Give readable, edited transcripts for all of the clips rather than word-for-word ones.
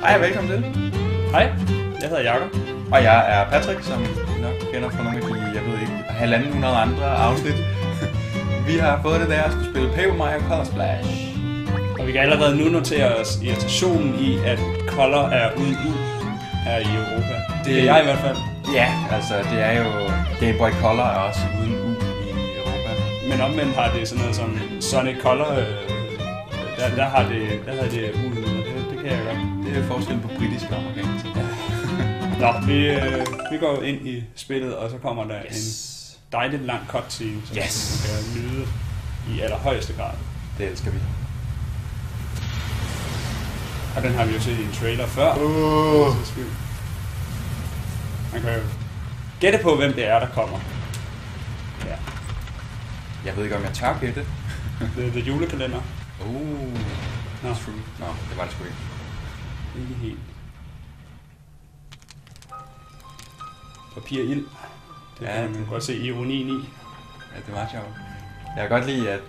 Hej og velkommen til. Hej, jeg hedder Jakob. Og jeg er Patrick, som I nok kender fra nogle af de, jeg ved ikke, 1.500 andre afsnit. Vi har fået det der at skulle spille Paper Mario Color Splash. Og vi kan allerede nu notere os irritationen i, at Color er uden U her i Europa. Det er jeg i hvert fald. Ja, altså det er jo... Game Boy Color er også uden U i Europa. Men omvendt har det sådan noget som Sonic Color. Der har det U. Det kan jeg godt. Det er forskellen på britisk og amerikansk. Ja. Nå, vi går ind i spillet, og så kommer der en dejligt lang cutscene, som vi kan nyde i allerhøjeste grad. Det elsker vi. Og den har vi jo set i en trailer før. Man kan jo gætte på, hvem det er, der kommer. Ja. Jeg ved ikke, om jeg tør gætte. Det er julekalender. That's true. Nå, det var det sgu ikke. Ikke helt. Papirild. Det kan man godt se ironien i. Ja, det er meget sjovt. Jeg kan godt lide, at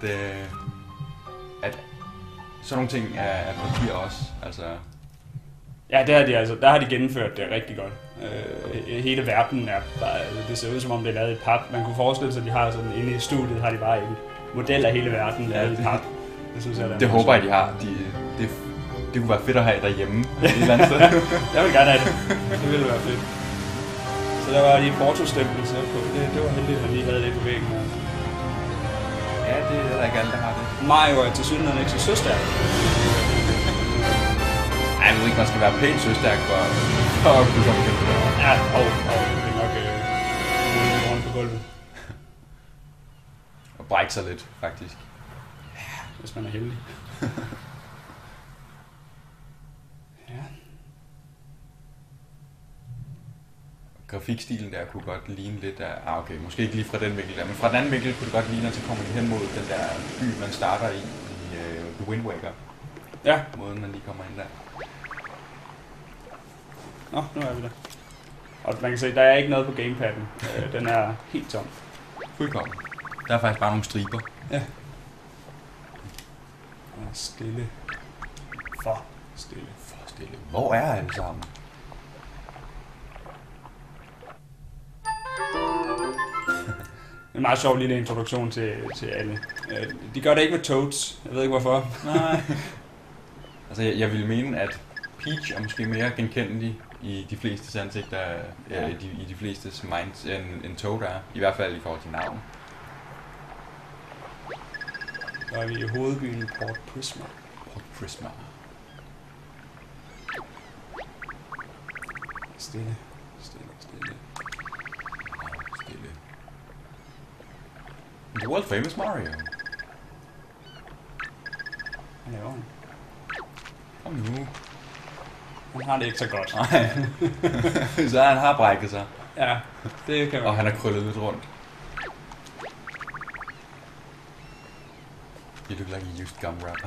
sådan nogle ting er papir også. Altså... Ja, det har de altså. Der har de gennemført det rigtig godt. Hele verden er bare... Det ser ud som om det er lavet i pap. Man kunne forestille sig, at de har sådan inde i studiet, har de bare en model af hele verden lavet i pap. Det synes jeg, det håber jeg, de har. Det kunne være fedt at have derhjemme. Et eller andet sted. Jeg vil gerne have det. Det ville være fedt. Så der var lige Porto-stempel på. Det var heldigt, at man lige havde det på væggen. Ja, det er der ikke alle, der har det. Mario er til synligheden ikke så søstærk. Ej, jeg ved ikke, man skal være pænt søstærk for at kunne komme til det. Ja, det er nok rundt på gulvet. Og brække sig lidt, faktisk. Ja, hvis man er heldig. Ja. Grafikstilen der kunne godt ligne lidt af... okay, måske ikke lige fra den vinkel der, men fra den anden vinkel kunne det godt ligne, at så kommer vi hen mod den der by, man starter i The Wind Waker. Ja. Måden, man lige kommer ind der. Nå, nu er vi der. Og man kan se, der er ikke noget på gamepadden. Den er helt tom. Fuldkommen. Der er faktisk bare nogle striber. Ja. Og stille. For stille. For stille. Hvor er alle sammen? En meget sjov lille introduktion til alle. De gør det ikke med Toads. Jeg ved ikke hvorfor. Nej. Altså jeg ville mene, at Peach er måske mere genkendelig i de flestes ansigter, i de flestes minds, end Toad er. I hvert fald i forhold til navn. Så er vi i hovedbyen Port Prisma. Port Prisma. Stille. The world famous Mario. Hvad laver han? Kom nu. Han har det ikke så godt. Nej. Så han har brækket sig. Ja, det kan man. Og han er krøllet lidt rundt. You look like a used gum wrapper.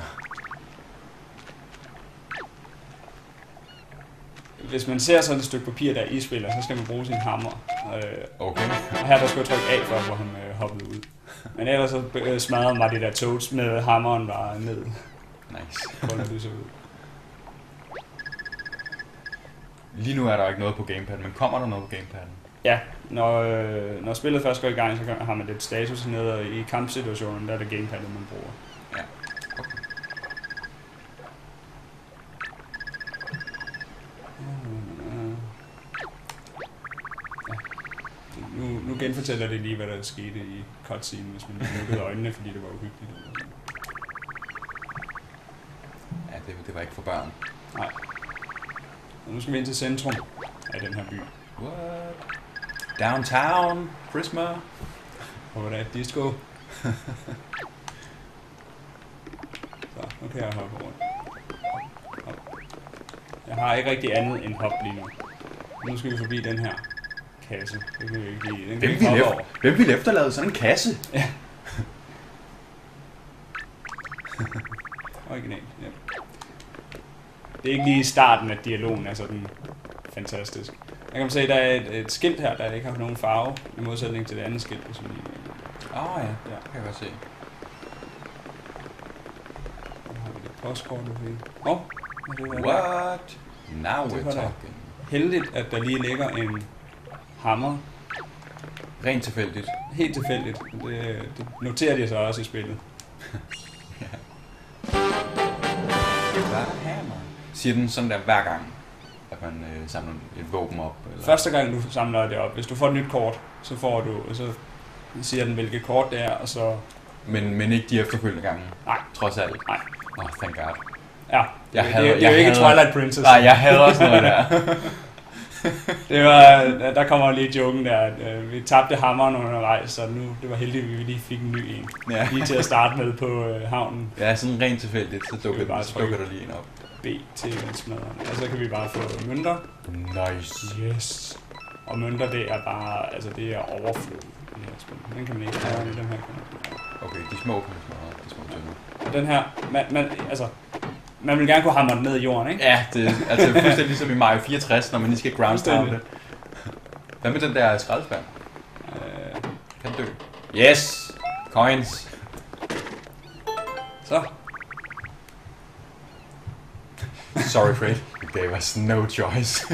Hvis man ser sådan et stykke papir, der er i spiller, så skal man bruge sin hammer. Okay. Og her der skulle jeg trykke A for, hvor han hoppede ud. Men ellers så smadrede mig de der Toads med hammeren bare ned. Nice. Hvordan det så ud. Lige nu er der ikke noget på gamepadden, men kommer der noget på gamepadden? Ja, når spillet først går i gang, så har man lidt status nede, og i kampsituationen, der er det gamepaddet, man bruger. Ja, okay. Nu genfortæller det lige, hvad der skete i cutscene, hvis man lukkede øjnene, fordi det var uhyggeligt. Ja, det var ikke for børn. Nej. Og nu skal vi ind til centrum af den her by. What? Downtown, Prisma. Og hvor der er et disco. Så, nu kan jeg hoppe rundt. Hop. Jeg har ikke rigtig andet end hop lige nu. Nu skal vi forbi den her kasse. Det kan vi ikke lide. Den kan Hvem ville efterlade sådan en kasse? Ja. Originalt, ja. Det er ikke lige starten af dialogen er sådan fantastisk. Jeg kan se, at der er et skilt her, der ikke har nogen farve, i modsætning til det andet skilt. Som ja, det kan jeg godt se. Der har vi det postkort, du fik. What? Now Det we're var da talking. heldigt, at der lige ligger en hammer. Rent tilfældigt. Helt tilfældigt. Det noterer de så også i spillet. Hammer. Siger den sådan der hver gang, at man samler et våben op? Eller? Første gang du samler det op, hvis du får et nyt kort, så får du, så siger den hvilket kort det er, og så... Men ikke de efterfølgende gange? Nej. Trods alt? Nej. Thank God. Ja, Det er jo ikke Twilight Princess. Nej, jeg hader sådan noget der. Det var, der kommer lige joken der, at vi tabte hammeren undervejs, så nu, det var heldigt, at vi lige fik en ny en. Ja. Lige til at starte med på havnen. Ja, sådan rent tilfældigt, så dukker der lige en op. B til smadren. Og så kan vi bare få mønter. Nice. Yes. Og mønter, det er bare, altså det er overflod i det her spil. Den kan man ikke have, den her kan man. Okay, de små kan man smadre, de små tønder. Og den her, man vil gerne kunne hamre den ned i jorden, ikke? Ja, det er altså fuldstændig ligesom i Mario 64, når man lige skal groundpound det. Hvad med den der skraldespand? Kan dø. Yes! Coins! Så. Sorry Fred, you gave us no choice.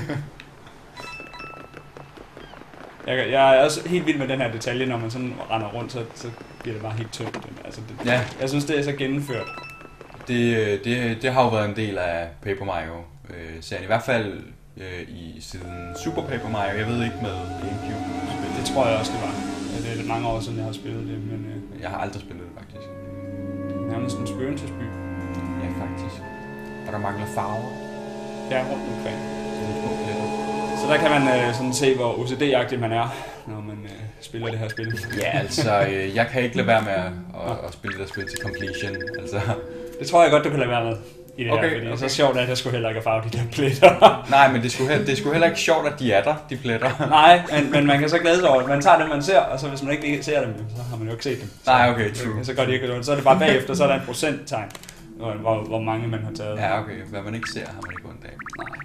Jeg er også helt vild med den her detalje, når man sådan render rundt, så bliver det bare helt tyndt. Altså Ja. Jeg synes, det er så gennemført. Det har jo været en del af Paper Mario-serien, i hvert fald siden Super Paper Mario, jeg ved ikke med GameCube-spillet. Det tror jeg også, det var. Det er mange år siden, jeg har spillet det, men... Jeg har aldrig spillet det, faktisk. Nærmest en spøgelsesby. Ja, faktisk. Og der mangler farver. Ja, rundt omkring. Så Så der kan man sådan se, hvor OCD-agtig man er, når man spiller det her spil. Ja, altså, jeg kan ikke lade være med at spille det der spil til completion. Altså. Det tror jeg godt, du kan lade være med i det Okay, her, fordi okay. så sjovt er det, at jeg skulle heller ikke have farvet de der pletter. Nej, men det er sgu heller ikke sjovt, at de er der, de pletter. Nej, men man kan så glæde sig over, at man tager dem, man ser, og så hvis man ikke ser dem, så har man jo ikke set dem. Så, Nej, okay, true. Så går de ikke, så er det bare bagefter, så er der en procenttegn, hvor mange man har taget. Ja, okay. Hvad man ikke ser, har man ikke ondt af. Nej.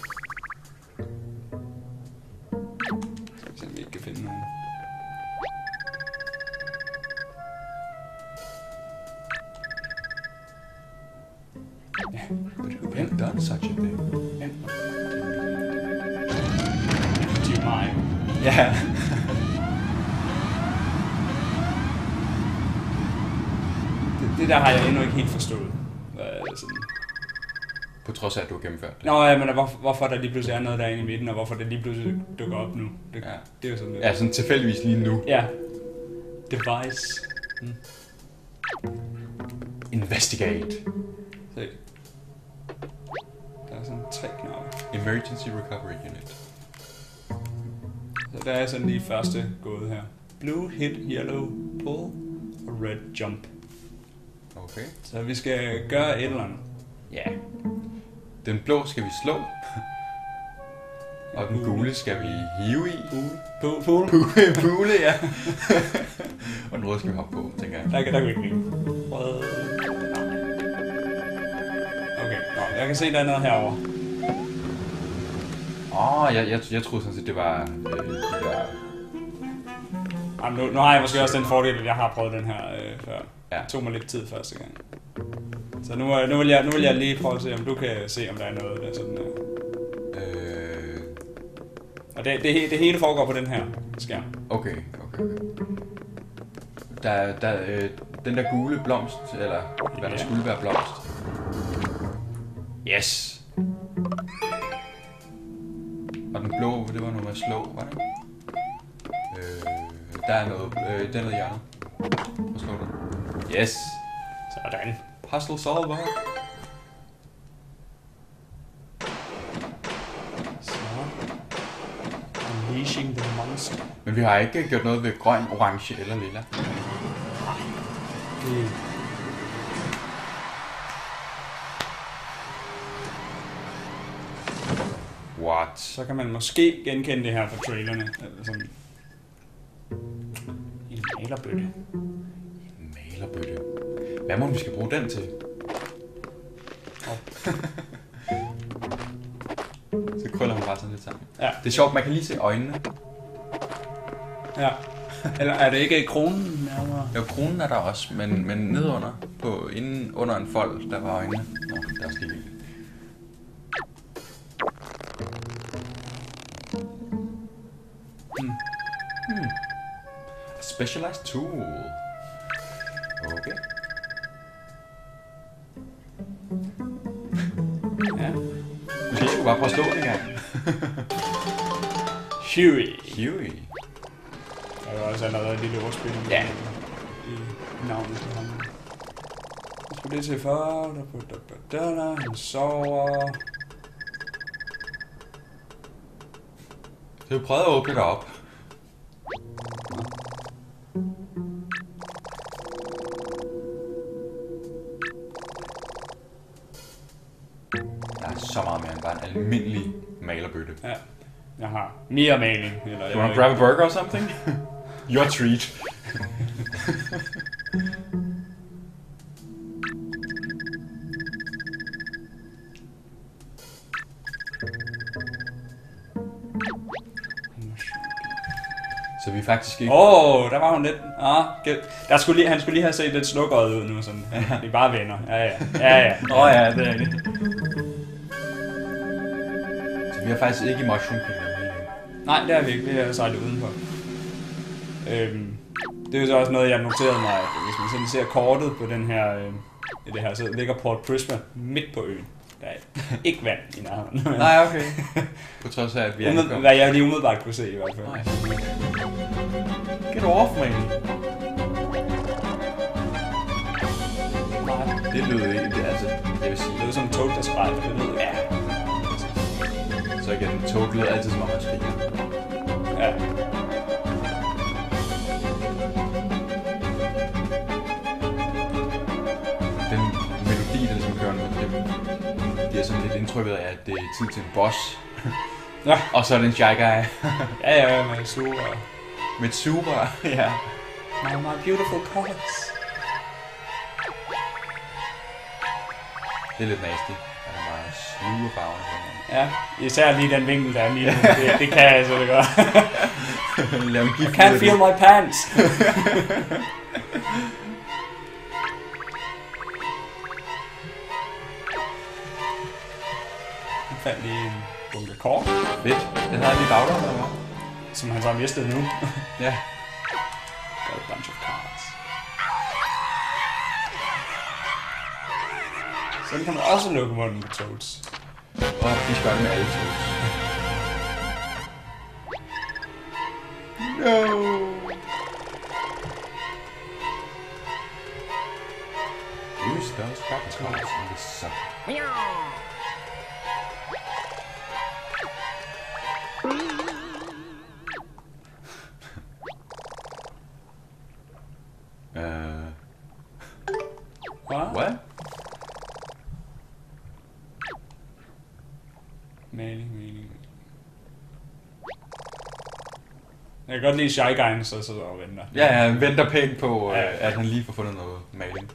Så vi ikke kan finde nogen. But who had done such a thing? Det er mig. Ja. Det der har jeg endnu ikke helt forstået. Sådan. På trods af, at du har gennemført det. Nå ja, men hvorfor der lige pludselig er noget derinde i midten, og hvorfor det lige pludselig dukker op nu. Det er jo sådan lidt. Ja, sådan tilfældigvis lige nu. Ja. Device. Investigate. Se. Der er sådan 3 knapper. Emergency Recovery Unit. Så der er sådan lige første gåde her. Blue hit, yellow pull og red jump. Okay. Så vi skal gøre et eller andet. Ja. Den blå skal vi slå. Og den gule skal vi hive i. Pool. Pule, ja. Og den røde skal vi hoppe på, tænker jeg. Der kan vi ikke blive. Rød. Okay, nå, jeg kan se, der er noget herovre. Jeg troede sådan set, det var de der... Jamen, nu har jeg måske også den fordel, at jeg har prøvet den her før. Ja. Det tog mig lidt tid første gang. Så nu vil jeg lige prøve at se, om du kan se, om der er noget, der sådan... Og det hele foregår på den her skærm. Okay. Den der gule blomst, eller hvad der skulle være blomst. Yes! Og den blå, det var noget med at slå, var det ikke? Der er noget, den er hjørnet. Hvor slår du? Yes! Sådan. Puzzle solver. Så. Unleashing the monster. Men vi har ikke gjort noget ved grøn, orange eller lilla. What? Så kan man måske genkende det her fra trailerne. Eller sådan. En malerbøtte. En malerbøtte. Hvad må vi skal bruge den til? Så krøller man bare sådan lidt sammen. Ja. Det er sjovt, man kan lige se øjnene. Ja. Eller er det ikke kronen nærmere? Jo, kronen er der også, men nedunder, under en fold, der var øjnene. Nå, der er også lige vildt. A specialized tool. Okay. Ja. Måske skulle bare prøve at slå det engang. Huey. Huey. Der er jo også allerede et lille ordspil i navnet til ham. Jeg skulle lige se for... Han sover... Så vi prøvede at åbne det op. Der er så meget mere end bare en almindelig malerbøtte. Ja. Jeg har mere maling. Eller, You wanna grab a burger or something? Your treat. Så vi er faktisk ikke... Der var hun lidt. Han skulle lige have set lidt slukøjet ud nu. Sådan. Vi er bare venner. Ja. Ja, det er det. Så vi er faktisk ikke i Mushroom Kingdom lige nu. Nej, det er vi ikke. Det er sejlet udenfor. Det er jo så også noget, jeg noterede mig, at hvis man sådan ser kortet på den her, det her, så ligger Port Prisma midt på øen. Der er ikke vand i nærheden. Nej, okay. På trods af, at vi er ankommet. Hvad jeg lige umiddelbart kunne se i hvert fald. Nej. Get off, man. Nej. Det lyder ikke, det, altså, jeg vil sige. Det lyder som en tog, der skrækker. Det lyder, ja. Så igen, tog lyder altid som om man skriger. Ja. Den melodi, der ligesom kører nu, det er sådan lidt indtrykket af, at det er tid til en boss. Ja. Og så er det en Shy Guy. Ja, med super. Med super, ja. My beautiful colors. Det er lidt nasty. At han bare sluger farven. Ja, især lige den vinkel, der er lige nu. Det kan jeg så det godt. I can't feel my pants. Han fandt lige en bunke kort. Fedt. Den har jeg lige bagdøren, eller hvad? Som han så har mistet nu. Ja. Got a bunch of cards. Sådan kan man også lukke munden på Toads. Og de skal gøre med alle Toads. No! Use those cracker cards in the sun. What? Maling. Jeg kan godt lide Shy Guyen, så og venter. Ja, han venter pænt på, at han lige får fundet noget maling.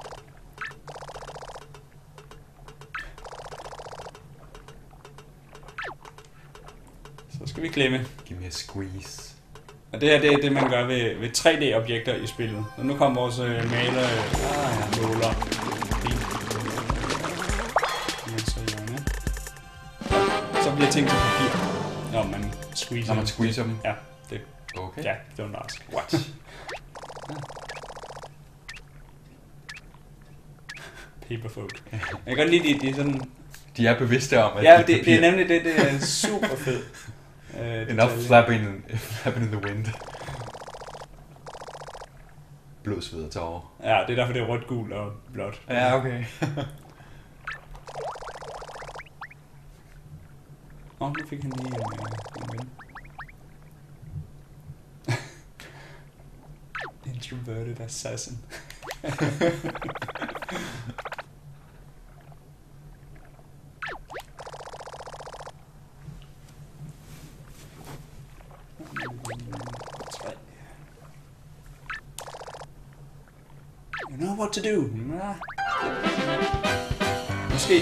Så skal vi klemme. Giv me a squeeze. Og det her, det er det, man gør ved 3D-objekter i spillet. Og nu kommer vores måler. Så bliver ting til papir, når man squeezer dem. Ja, det. Okay. Ja, don't ask. What? Paperfolk. Jeg kan godt lide, de er sådan... De er bevidste om, at ja, det er nemlig det er super fedt. Enough flapping in the wind. Blod, sved og tårer. Ja, det er derfor, det er rødt, gult og blåt. Ja, okay. Nu fik han lige en ven. Introverted assassin. You know what to do. Måske.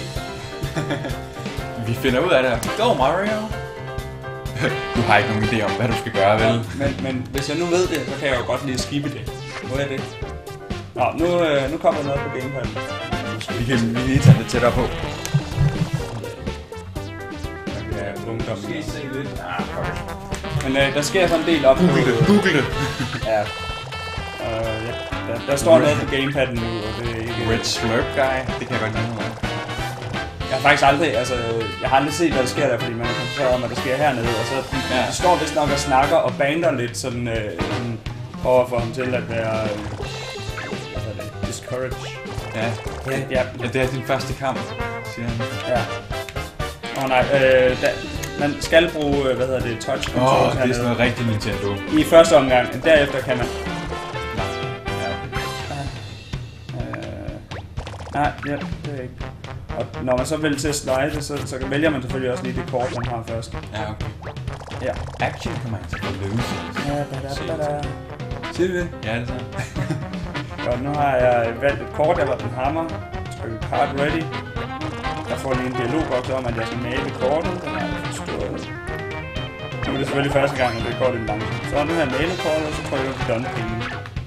Vi finder ud af det. Go, Mario! Du har ikke nogen idé om, hvad du skal gøre, vel? Men hvis jeg nu ved det, så kan jeg jo godt lige skippe det. Hvor er det? Nu kommer noget på gamepadden. Vi kan lige tage det tættere på. af ungdommen. Skal I se lidt? Fuck it. Men der sker sådan en del op på... Google det. Ja. Der står noget på gamepadden nu, og det er ikke... Red Slurp Guy, det kan jeg godt lide noget. Jeg har faktisk aldrig, altså, jeg har aldrig set, hvad der sker der, fordi man er koncentreret om, at der sker hernede, og så de står vist nok og snakker og bander lidt sådan, over for ham til at være, hvad hedder det, discourage. Ja, det er din første kamp, siger han. Ja. Nej, man skal bruge, hvad hedder det, touch control det er sådan noget rigtig Nintendo. I første omgang, derefter kan man... Nej, ja, det er ikke. Og når man så vælger til at slide, så vælger man selvfølgelig også lige det kort, man har først. Ja, okay. Ja. Action Commands er for lose. Siger du det? Ja, det er så. Og nu har jeg valgt et kort, jeg var den hammer. Trykker card ready. Jeg får lige en dialogboks om, at jeg skal male kortet. Den har jeg forstået. Nu er det selvfølgelig første gang, at det går lidt langsomt. Så nu har jeg malet kortet, og så trykker jeg på done penge.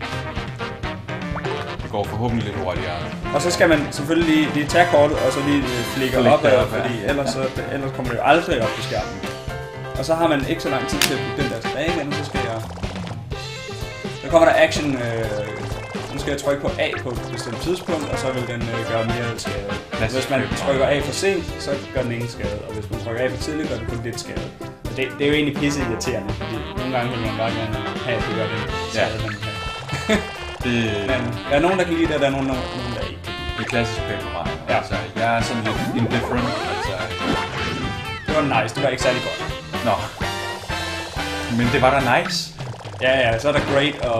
Det går forhåbentlig lidt hurtigere. Og så skal man selvfølgelig lige tage kortet, og så lige flikke opad, fordi ellers kommer det jo aldrig op på skærmen. Og så har man ikke så lang tid til at putte den der tilbage igen, så skal jeg... Så kommer der action, nu skal jeg trykke på A på et bestemt tidspunkt, og så vil den gøre mere skade. Hvis man trykker A for sent, så gør den ingen skade, og hvis man trykker A for tidligt, gør den kun lidt skade. Så det er jo egentlig pisse irriterende, fordi nogle gange vil man bare gerne have, at det gør den skade, man kan. Men der er nogen, der kan lide det, og der er nogen, der ikke. Det er klassisk Paper Mario. Ja. Altså, jeg er sådan lidt indifferent. Altså. Det var nice, det var ikke særlig godt. Nå. Men det var da nice. Ja, så er der great og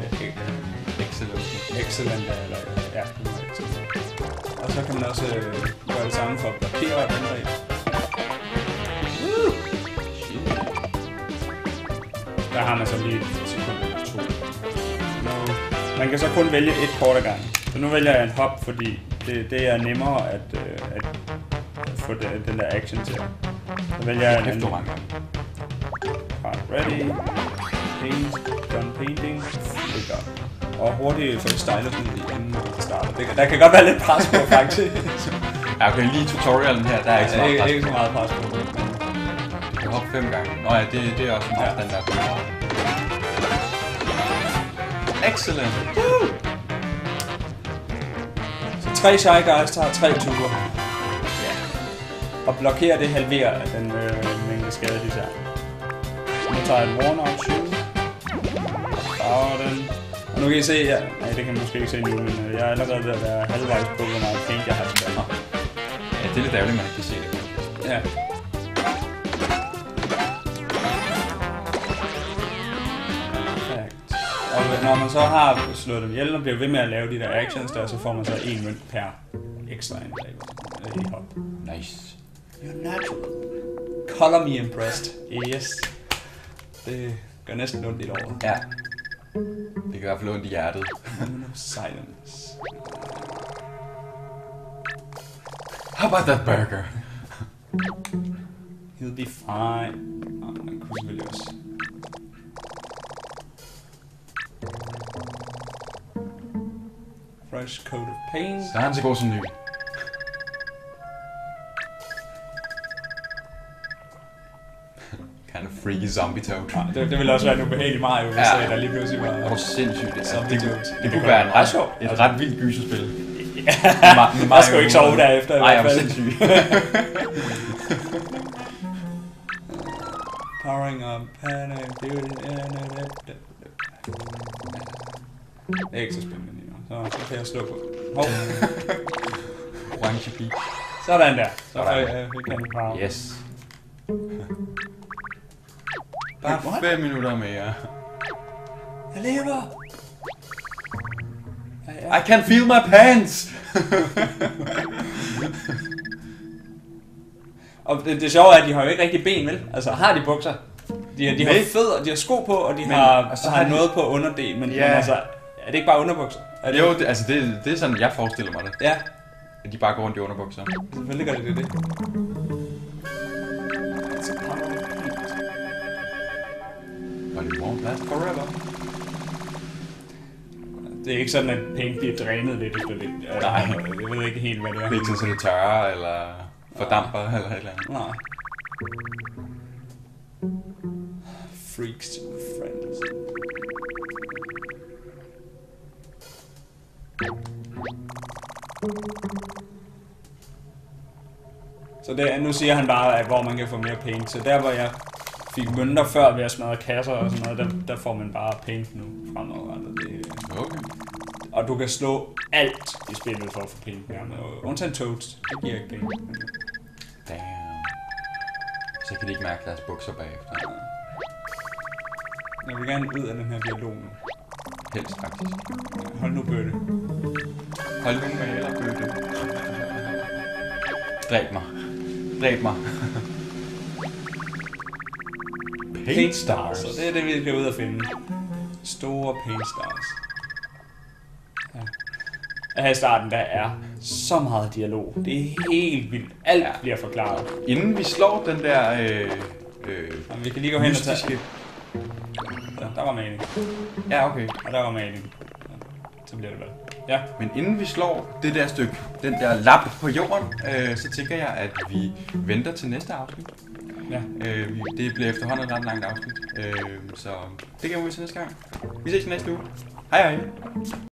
Excellent. Eller, ja, excellent. Og så kan man også gøre det samme for at blokere et angreb. Der har man så lige et sekund eller to. Man kan så kun vælge et kort ad gangen. Så nu vælger jeg en hop, fordi det er nemmere at få den der action til. Så vælger jeg en card ready, paint, done painting, flicker. Og hurtigt få stylusen inden det starter. Der kan godt være lidt pres på faktisk. Ja, okay, lige tutorialen her, der er ikke så meget pres på. Ikke så meget pres på. Du kan hoppe 5 gange. Nå ja, det er også en afstand der. Excellent! Woo! Så 3 Shy Guys tager 3 ture. Ja. Og blokere det halverer af den mængde skade, de tager. Så nu tager jeg en worn-out shoe. Farver den. Og nu kan I se, nej det kan man måske ikke se nu, men jeg er allerede ved at være halvvejs på, hvor meget paint jeg har tilbage. Ja, det er lidt ærgerligt, man ikke kan se det. Ja. Og når man så har slået dem ihjel og bliver ved med at lave de der actions der, så får man så 1 mønt per ekstra angreb i hop. Nice. You're natural. Color me impressed. Yes. Det gør næsten ondt i over. Ja. Det kan i hvert fald ondt i hjertet. Silence. How about that burger? He'll be fine. Man kunne selvfølgelig også. Fresh coat of paint. Så er han så god som ny. Kind of freaky zombie toad. Ja, det ville også være en ubehagelig Mario, hvis der lige pludselig var... Det var sindssygt. Det kunne være være et ret vildt gyserspil. Ja, jeg skal jo ikke sove derefter i hvert fald. Nej, jeg var sindssygt. Powering up, panic, det er ikke så spændende lige nu. Så kan jeg slå på. Orange Peach. Sådan der. Så kan jeg power. Yes. Bare 5 minutter mere. Jeg lever! I can feel my pants! Og det sjove er, at de har jo ikke rigtig ben, vel? Altså, har de bukser? De har fødder, de har sko på, og de har noget på underdel, men altså, er det ikke bare underbukser? Jo, det er sådan, jeg forestiller mig det. Ja. At de bare går rundt i underbukser. Selvfølgelig gør det det. But it won't last forever. Det er ikke sådan, at paint bliver drænet lidt efter lidt. Nej. Jeg ved ikke helt, hvad det er. Det er ikke sådan, så det tørrer, eller fordamper, eller et eller andet. Nej. Freaks and friends. Så der, nu siger han bare, at hvor man kan få mere paint. Så der, hvor jeg fik mønter før ved at smadre kasser og sådan noget, der får man bare paint nu fremadrettet. Okay. Og du kan slå alt i spillet for at få paint nærmere. Undtagen Toads, det giver ikke paint. Damn. Så kan de ikke mærke deres bukser bagefter. Jeg vil gerne ud af den her dialog nu. Helst faktisk. Hold nu, Bøtte. Hold nu med eller Bøtte. Dræb mig. Dræb mig. Paint stars. Så det er det, vi skal ud og finde. Store paint stars. Ja. Her i starten, der er så meget dialog. Det er helt vildt. Alt bliver forklaret. Inden vi slår den der vi kan lige gå hen og tage... mystiske... Der var maling. Ja, okay. Og der var maling. Så bliver det vel. Ja. Men inden vi slår det der stykke, den der lap på jorden, så tænker jeg, at vi venter til næste afsnit. Ja. Det bliver efterhånden et ret langt afsnit. Så det kan vi til næste gang. Vi ses næste uge. Hej hej.